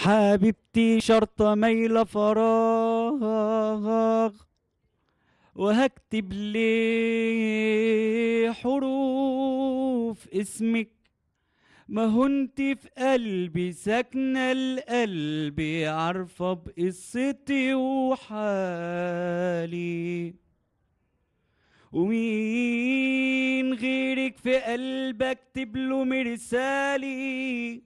حبيبتي شرطة ميلة فراغ، وهكتب ليه حروف اسمك. ما هو انت في قلبي ساكنة القلب، عارفة بقصتي وحالي. ومين غيرك في قلبك اكتب له مرسالي؟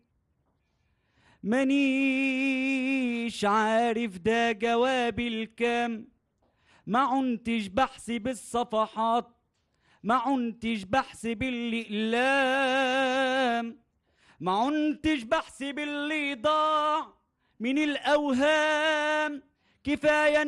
مانيش عارف ده جوابي الكام، ما عنتش بحسب الصفحات، ما عنتش بحسب الأقلام، ما عنتش بحسب اللي ضاع من الأوهام. كفاية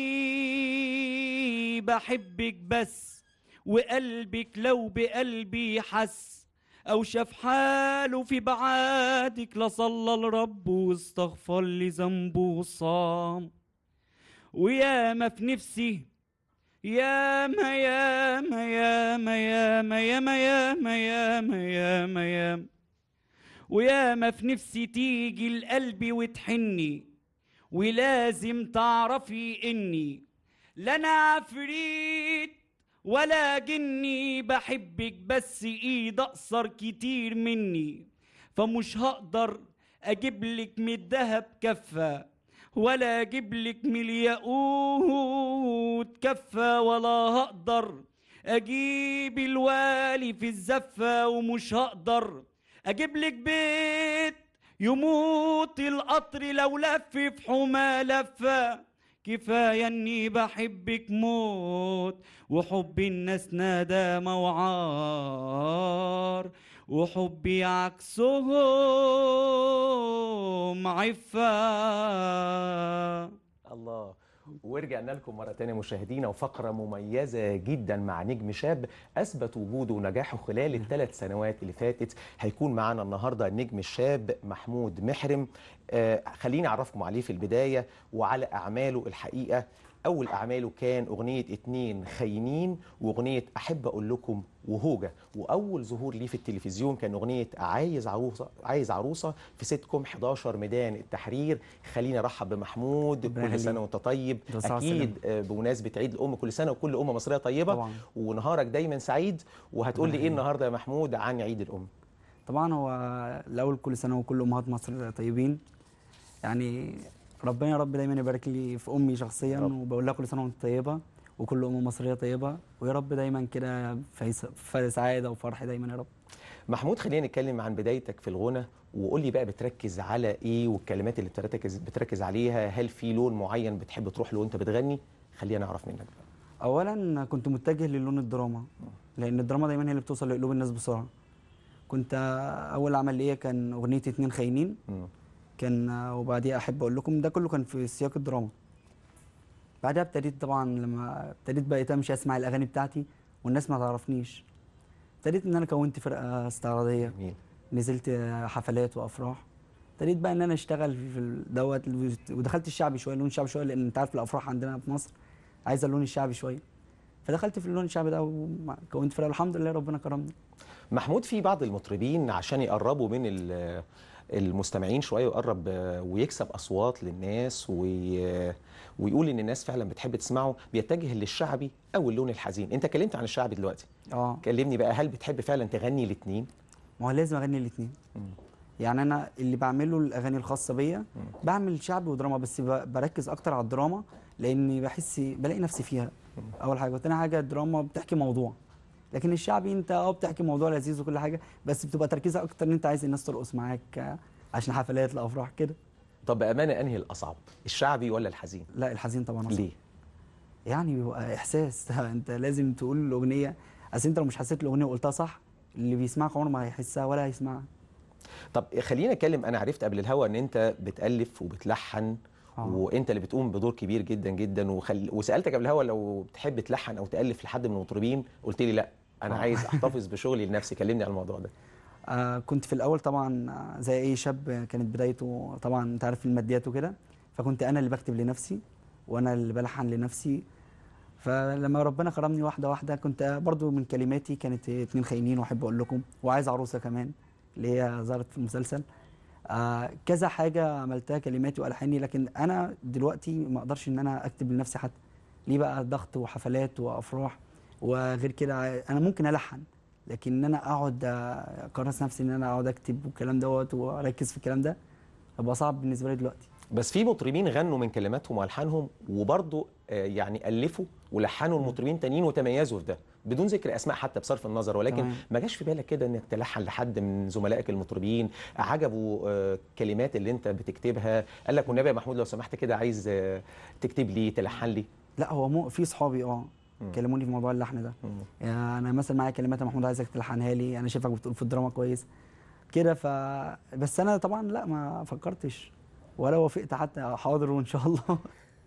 اني بحبك بس، وقلبك لو بقلبي حس او شاف حاله في بعادك، لصلى الرب واستغفر لي ذنبه وصام. وياما في نفسي، ياما ياما ياما ياما ياما ياما ياما ياما ياما، وياما في نفسي تيجي القلب وتحني. ولازم تعرفي اني لا انا عفريت ولا جني، بحبك بس ايد اقصر كتير مني. فمش هقدر اجيبلك من الدهب كفة، ولا اجيبلك من الياقوت كفة، ولا هقدر اجيب الوالي في الزفة. ومش هقدر اجيبلك بيت يموت القطر لو لف في حمى لفة. كفاية اني بحبك موت، وحب الناس ندامة وعار، وحبي عكسهم عفة. الله. ورجعنا لكم مرة تانية مشاهدينا، وفقرة مميزة جدا مع نجم شاب أثبت وجوده ونجاحه خلال الثلاث سنوات اللي فاتت. هيكون معانا النهاردة النجم الشاب محمود محرم. خليني أعرفكم عليه في البداية وعلى أعماله الحقيقة. أول أعماله كان أغنية اتنين خاينين، وأغنية أحب أقول لكم، وهوجة. وأول ظهور ليه في التلفزيون كان أغنية عايز عروسة في سيت كوم 11 ميدان التحرير. خلينا أرحب بمحمود. كل سنة وأنت طيب. أكيد بمناسبة عيد الأم، كل سنة وكل أم مصرية طيبة طبعا. ونهارك دايما سعيد. وهتقول لي إيه النهاردة يا محمود عن عيد الأم؟ طبعا هو الأول كل سنة وكل أمهات مصر طيبين. يعني ربنا يا رب دايما يبارك لي في امي شخصيا، وبقول لها كل سنه وانت طيبه، وكل ام مصريه طيبه، ويا رب دايما كده في سعاده وفرح دايما يا رب. محمود، خلينا نتكلم عن بدايتك في الغنى، وقول لي بقى بتركز على ايه، والكلمات اللي بتركز عليها، هل في لون معين بتحب تروح له وانت بتغني؟ خلينا نعرف منك بقى. اولا كنت متجه للون الدراما، لان الدراما دايما هي اللي بتوصل لقلوب الناس بسرعه. كنت اول عمل ليا كان اغنيه اتنين خاينين، كان وبعديها احب اقول لكم، ده كله كان في سياق الدراما. بعدها ابتديت طبعا، لما ابتديت بقيت امشي اسمع الاغاني بتاعتي والناس ما تعرفنيش، ابتديت ان انا كونت فرقه استعراضيه. جميل. نزلت حفلات وافراح، ابتديت بقى ان انا اشتغل في دوت، ودخلت الشعبي شويه، اللون الشعبي شويه، لان انت عارف الافراح عندنا في مصر عايزه اللون الشعبي شويه، فدخلت في اللون الشعبي ده وكونت فرقه، الحمد لله ربنا كرمني. محمود، في بعض المطربين عشان يقربوا من المستمعين شويه، ويقرب ويكسب اصوات للناس، ويقول ان الناس فعلا بتحب تسمعه، بيتجه للشعبي او اللون الحزين. انت كلمت عن الشعبي دلوقتي، كلمني بقى، هل بتحب فعلا تغني الاثنين؟ ما هو لازم اغني الاثنين. يعني انا اللي بعمله الاغاني الخاصه بيا، بعمل شعبي ودراما، بس بركز اكتر على الدراما، لاني بلاقي نفسي فيها. اول حاجه، وتاني حاجه الدراما بتحكي موضوع، لكن الشعبي انت بتحكي موضوع لذيذ وكل حاجه، بس بتبقى تركيزها اكتر ان انت عايز الناس ترقص معاك عشان حفلات الافراح كده. طب بامانه، انهي الاصعب، الشعبي ولا الحزين؟ لا، الحزين طبعا أصعب. ليه؟ يعني بيبقى احساس انت لازم تقول الاغنيه، اصل انت لو مش حسيت الاغنيه وقلتها صح، اللي بيسمعك عمره ما هيحسها ولا هيسمعها. طب خلينا نتكلم، انا عرفت قبل الهوا ان انت بتالف وبتلحن، وانت اللي بتقوم بدور كبير جدا جدا، وسالتك قبل الهوا لو بتحب تلحن او تالف لحد من المطربين، قلت لي لا، انا عايز احتفظ بشغلي لنفسي. كلمني عن الموضوع ده. كنت في الاول طبعا زي اي شاب كانت بدايته، طبعا انت عارف الماديات وكده، فكنت انا اللي بكتب لنفسي وانا اللي بلحن لنفسي. فلما ربنا كرمني واحده واحده، كنت برضو من كلماتي كانت اتنين خاينين واحب اقول لكم، وعايز عروسه كمان اللي هي ظهرت في المسلسل. كذا حاجه عملتها كلماتي والحاني، لكن انا دلوقتي ما اقدرش ان انا اكتب لنفسي حتى. ليه بقى؟ ضغط وحفلات وافراح، وغير كده انا ممكن الحن، لكن ان انا اقعد اكرس نفسي ان انا اقعد اكتب والكلام دوت واركز في الكلام ده هيبقى صعب بالنسبه لي دلوقتي. بس في مطربين غنوا من كلماتهم والحانهم وبرضه يعني الفوا ولحنوا المطربين تانيين وتميزوا في ده بدون ذكر اسماء حتى بصرف النظر، ولكن تمام. ما جاش في بالك كده انك تلحن لحد من زملائك المطربين عجبوا كلمات اللي انت بتكتبها، قال لك والنبي يا محمود لو سمحت كده عايز تكتب لي تلحن لي؟ لا هو في صحابي كلموني في موضوع اللحن ده. يعني انا مثلا معايا كلمات يا محمود عايزك تلحنها لي، انا شايفك بتقول في الدراما كويس كده. بس انا طبعا لا ما فكرتش ولا وافقت حتى، حاضر وان شاء الله.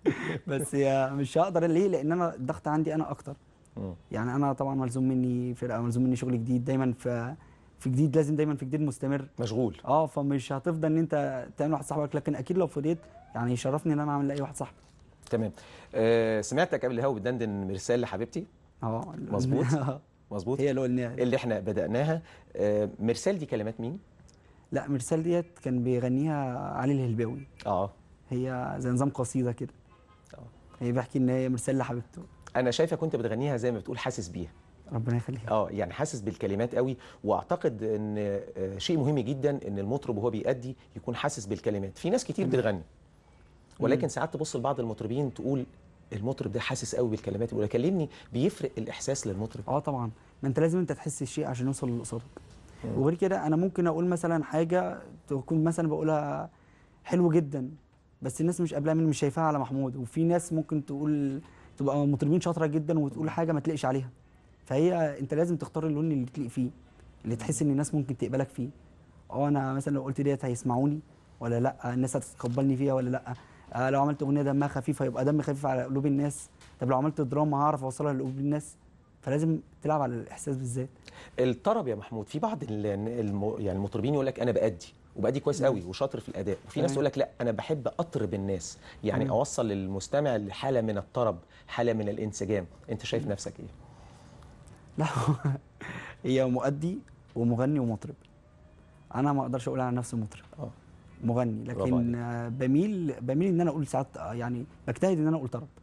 بس مش هقدر. ليه؟ لان انا الضغط عندي انا اكتر. يعني انا طبعا ملزوم مني فرقه، ملزوم مني شغل جديد دايما، في جديد لازم دايما في جديد مستمر مشغول. فمش هتفضل ان انت تعمل واحد صاحبك، لكن اكيد لو فضيت يعني يشرفني ان انا اعمل لاي واحد صاحبي. تمام. سمعتك قبل الهوا بتدندن مرسال لحبيبتي. مظبوط. مظبوط. هي اللي قلناها اللي احنا بدأناها. مرسال دي كلمات مين؟ لا مرسال ديت كان بيغنيها علي الهلباوي. هي زي نظام قصيده كده. هي بيحكي ان هي مرسال لحبيبته. انا شايفك كنت بتغنيها زي ما بتقول حاسس بيها. ربنا يخليك. يعني حاسس بالكلمات قوي، واعتقد ان شيء مهم جدا ان المطرب وهو بيأدي يكون حاسس بالكلمات. في ناس كتير بتغني ولكن ساعات تبص لبعض المطربين تقول المطرب ده حاسس قوي بالكلمات، ولا كلمني بيفرق الاحساس للمطرب. طبعا، ما انت لازم تحس الشيء عشان يوصل اللي قصادك. وغير كده انا ممكن اقول مثلا حاجه تكون مثلا بقولها حلو جدا، بس الناس مش قابلاها مني، مش شايفاها على محمود. وفي ناس ممكن تبقى مطربين شاطره جدا وتقول حاجه ما تليقش عليها. فهي انت لازم تختار اللون اللي تليق فيه، اللي تحس ان الناس ممكن تقبلك فيه. انا مثلا لو قلت ديت هيسمعوني ولا لا، الناس هتتقبلني فيها ولا لا. لو عملت اغنيه دمها خفيف هيبقى دم خفيف على قلوب الناس. طب لو عملت دراما هعرف اوصلها لقلوب الناس. فلازم تلعب على الاحساس بالذات. الطرب يا محمود، في بعض يعني المطربين يقول لك انا بأدي كويس قوي وشاطر في الاداء، وفي ناس يقول لك لا انا بحب اطرب الناس، يعني اوصل للمستمع لحاله من الطرب، حاله من الانسجام. انت شايف نفسك ايه؟ لا هي مؤدي ومغني ومطرب. انا ما اقدرش اقول على نفسي مطرب، مغني، لكن بميل ان انا اقول ساعات، يعني بجتهد ان انا اقول طرب.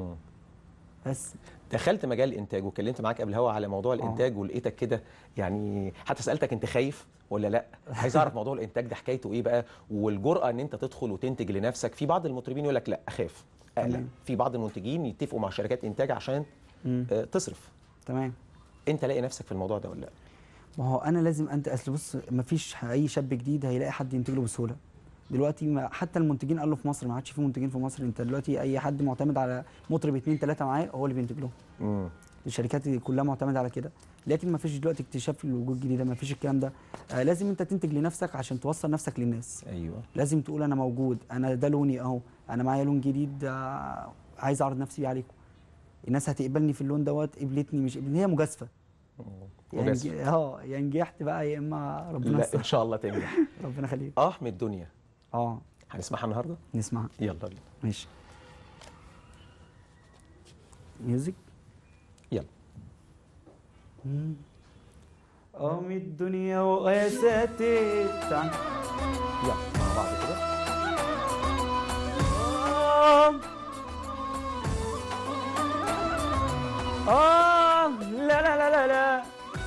بس دخلت مجال الانتاج وكلمت معاك قبل الهوا على موضوع الانتاج ولقيتك كده، يعني حتى سالتك انت خايف ولا لا؟ عايز اعرف موضوع الانتاج ده حكايته ايه بقى، والجرأه ان انت تدخل وتنتج لنفسك. في بعض المطربين يقول لك لا اخاف اقلق، في بعض المنتجين يتفقوا مع شركات انتاج عشان تصرف. تمام. انت لاقي نفسك في الموضوع ده ولا لا؟ ما هو انا لازم اصل بص، ما فيش اي شاب جديد هيلاقي حد ينتج له بسهوله دلوقتي. حتى المنتجين قالوا في مصر ما عادش في منتجين في مصر. انت دلوقتي اي حد معتمد على مطرب 2 3 معاه هو اللي بينتج لهم. الشركات كلها معتمده على كده، لكن ما فيش دلوقتي اكتشاف للوجود جديده، ما فيش الكلام ده. لازم انت تنتج لنفسك عشان توصل نفسك للناس. ايوه، لازم تقول انا موجود، انا ده لوني اهو، انا معايا لون جديد عايز اعرض نفسي بيه عليكم. الناس هتقبلني في اللون دوت، قبلتني مش قبلتني، هي مجازفه. يعني يا نجحت بقى يا اما ربنا لا ان شاء الله تنجح. ربنا يخليك. من الدنيا هنسمعها النهارده؟ نسمعها. يلا بينا. ماشي. ميوزك. يلا. من الدنيا وقاساتي. تعال يلا مع بعض كده. لا لا لا لا لا.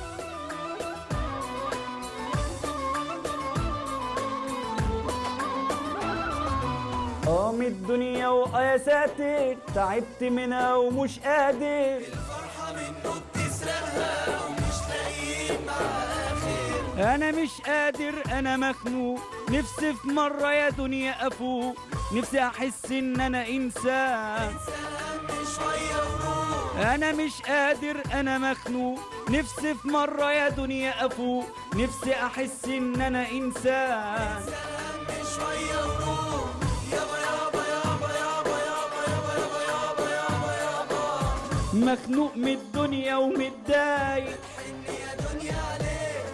من الدنيا وقاساتي، تعبت منها ومش قادر. الفرحة منه بتسرقها ومش لاقيين معاها خير. انا مش قادر، انا مخنوق، نفسي في مرة يا دنيا افوق، نفسي احس ان انا انسان شوية وروح. انا مش قادر، انا مخنوق، نفسي في مرة يا دنيا افوق، نفسي احس ان انا انسان شوية وروح. يابا يابا يابا يابا يابا يابا يابا يابا يابا يابا. مخنوق من الدنيا ومتضايق، حن يا دنيا عليك.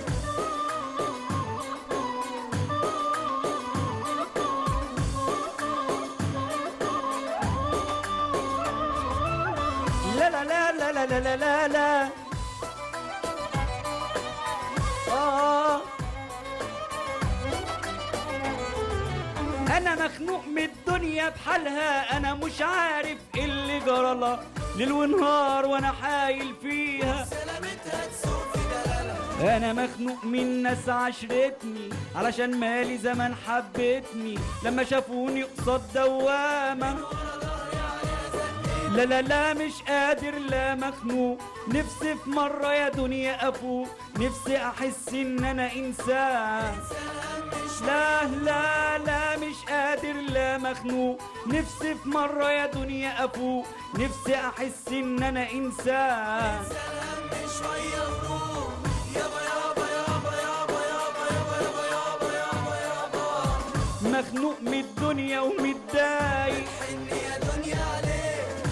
لا لا لا لا لا لا لا لا. انا مخنوق من الدنيا بحالها، انا مش عارف ايه اللي جرالها، ليل ونهار وانا حايل فيها، سلامتها تسوق في دلالها. انا مخنوق من ناس عشرتني علشان مالي زمان حبتني، لما شافوني قصاد دوامة لا لا لا مش قادر لا مخنوق، نفسي في مرة يا دنيا افوق، نفسي احس ان انا انسان، لا لا لا مش قادر لا مخنوق، نفسي في مرة يا دنيا افوق، نفسي احس ان انا انسان. سلام شوية وروح يابا يابا يابا يابا يابا يابا يابا يابا يابا يابا. مخنوق من الدنيا ومتضايق، حن يا دنيا عليك.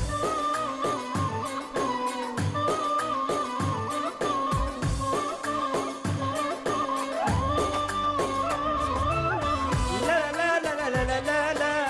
لا لا لا لا لا لا لا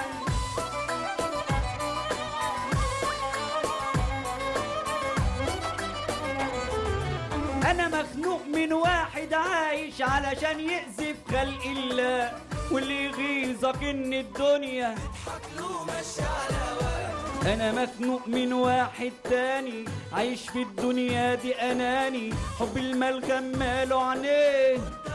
انا مخنوق من واحد عايش علشان يأذي في خلق الله، واللي يغيظك ان الدنيا اضحك له ماشي على هواك. انا مخنوق من واحد تاني عايش في الدنيا دي اناني، حب المال غماله عينيه،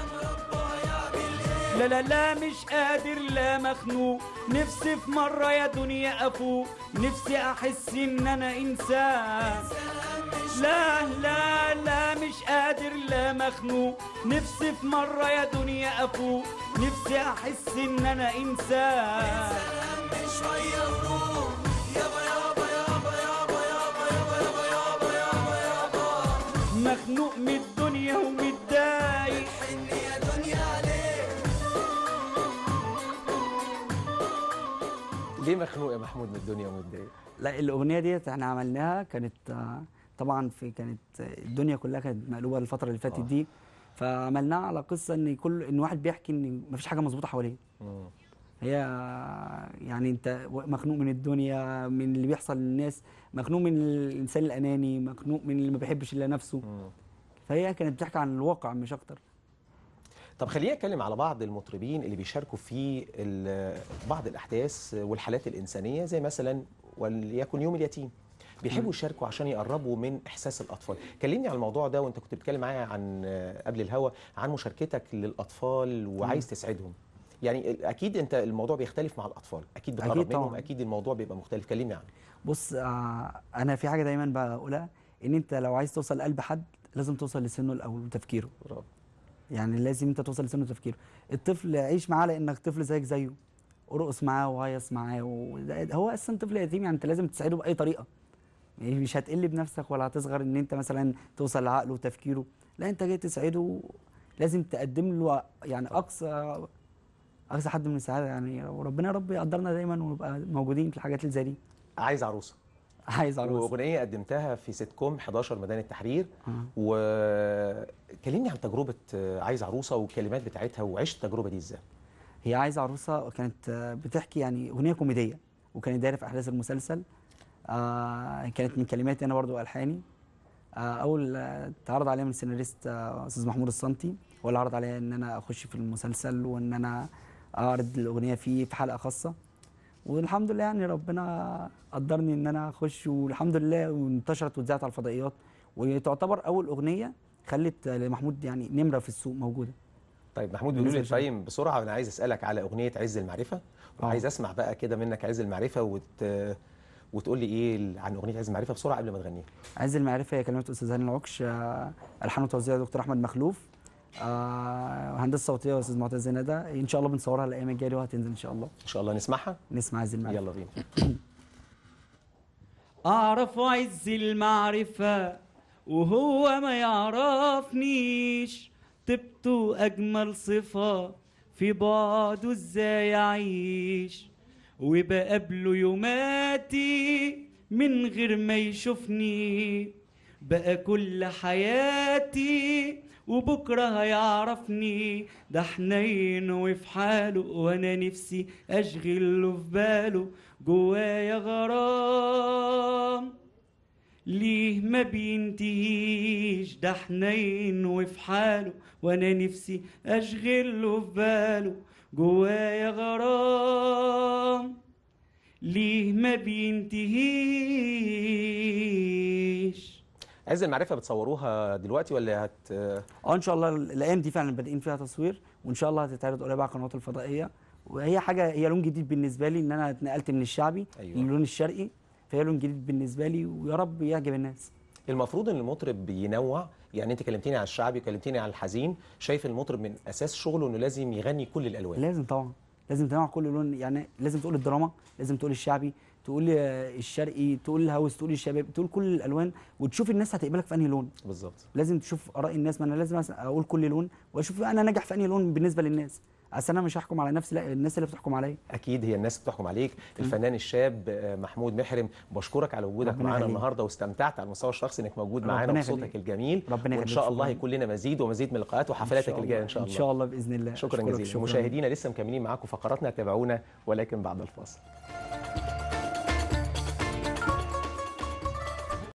لا لا لا مش قادر لا مخنوق، نفسي في مرة يا دنيا افوق، نفسي احس ان انا انسان، لا لا لا مش قادر لا مخنوق، نفسي في مرة يا دنيا افوق، نفسي احس ان انا انسان. سلام شوية وروح يابا يابا يابا يابا يابا يابا يابا يابا يابا يابا. مخنوق من الدنيا ومتضايق، حن يا دنيا عليك. ليه مخنوق يا محمود من الدنيا ومتضايق؟ لا الاغنيه ديت احنا عملناها كانت طبعا كانت الدنيا كلها كانت مقلوبه الفتره اللي فاتت دي، فعملناها على قصه ان واحد بيحكي ان مفيش حاجه مظبوطه حواليه. هي يعني انت مخنوق من الدنيا، من اللي بيحصل للناس، مخنوق من الانسان الاناني، مخنوق من اللي ما بيحبش الا نفسه. فهي كانت بتحكي عن الواقع مش اكتر. طب خلينا نتكلم على بعض المطربين اللي بيشاركوا في بعض الاحداث والحالات الانسانيه، زي مثلا وليكن يوم اليتيم، بيحبوا يشاركوا عشان يقربوا من احساس الاطفال. كلمني عن الموضوع ده، وانت كنت بتتكلم معايا عن قبل الهوا عن مشاركتك للاطفال وعايز تسعدهم. يعني اكيد انت الموضوع بيختلف مع الاطفال، اكيد بتقرب أكيد منهم، طبعاً. اكيد الموضوع بيبقى مختلف. كلمني عنه. بص انا في حاجه دايما بقولها، ان انت لو عايز توصل لقلب حد لازم توصل لسنه الاول وتفكيره. برافو. يعني لازم انت توصل لسنه وتفكيره. الطفل عيش معاه لانك طفل زيك زيه، ارقص معاه وهيص معاه، هو اصلا طفل يتيم، يعني انت لازم تساعده باي طريقه. يعني مش هتقل بنفسك ولا هتصغر ان انت مثلا توصل لعقله وتفكيره، لا انت جاي تسعده، لازم تقدم له يعني اقصى حد من السعاده. يعني وربنا يا رب يقدرنا دايما ونبقى موجودين في الحاجات اللي زي دي. عايز عروسه، عايز عروسه، واغنيه قدمتها في سيت كوم 11 ميدان التحرير. وكلمني عن تجربه عايز عروسه والكلمات بتاعتها، وعشت التجربه دي ازاي؟ هي عايز عروسه كانت بتحكي يعني اغنيه كوميديه، وكانت دايره في احداث المسلسل. كانت من كلماتي انا برضو والحاني. اول اتعرض عليا من السيناريست استاذ محمود الصنتي، هو اللي عرض عليا ان انا اخش في المسلسل وان انا اعرض الاغنيه فيه في حلقه خاصه. والحمد لله يعني ربنا قدرني ان انا اخش، والحمد لله وانتشرت واتذاعت على الفضائيات، وتعتبر اول اغنيه خلت لمحمود يعني نمره في السوق موجوده. طيب محمود، بيقولوا لي التايم بسرعه، وانا عايز اسالك على اغنيه عز المعرفه، وعايز اسمع بقى كده منك عز المعرفه وتقول لي ايه عن اغنيه عز المعرفه بسرعه قبل ما تغنيها. عز المعرفه هي كلمات استاذ هاني العكش، الحان وتوزيع دكتور احمد مخلوف، هندسه صوتيه استاذ معتز ندى. ان شاء الله بنصورها الايام الجايه وهتنزل ان شاء الله. ان شاء الله نسمعها. نسمع عز المعرفه. يلا بينا. اعرف عز المعرفة وهو ما يعرفنيش، طيبته اجمل صفة في بعده ازاي اعيش، وبقابله يوماتي من غير ما يشوفني، بقى كل حياتي وبكره هيعرفني، ده حنين وفي حاله وانا نفسي اشغله في باله، جوايا غرام ليه ما بينتهيش، ده حنين وفي حاله، وانا نفسي اشغله في باله، جوايا غرام ليه ما بينتهيش. عايز المعرفه بتصوروها دلوقتي ولا ان شاء الله الايام دي فعلا بادئين فيها تصوير، وان شاء الله هتتعرض قريب على القنوات الفضائيه. وهي حاجه، هي لون جديد بالنسبه لي، ان انا اتنقلت من الشعبي للون الشرقي، فهي لون جديد بالنسبه لي، ويا رب يعجب الناس. المفروض ان المطرب بينوع، يعني انت كلمتيني على الشعبي وكلمتيني على الحزين، شايف المطرب من اساس شغله انه لازم يغني كل الالوان؟ لازم طبعا، لازم تنوع كل لون، يعني لازم تقول الدراما، لازم تقول الشعبي، تقول الشرقي، تقول الهاوس، تقول الشباب، تقول كل الالوان، وتشوف الناس هتقبلك في انهي لون. بالظبط. لازم تشوف اراء الناس، ما انا لازم اقول كل لون واشوف انا ناجح في انهي لون بالنسبه للناس. اصل انا مش هحكم على نفسي، لا الناس اللي بتحكم عليا. اكيد هي الناس بتحكم عليك. الفنان الشاب محمود محرم، بشكرك على وجودك معانا النهارده، واستمتعت على المستوى الشخصي انك موجود معانا وصوتك الجميل. وان شاء الله يكون لنا مزيد ومزيد من اللقاءات وحفلاتك الجايه ان شاء الله. ان شاء الله باذن الله. شكرا جزيلا. مشاهدينا لسه مكملين معاكم فقراتنا، تابعونا ولكن بعد الفاصل.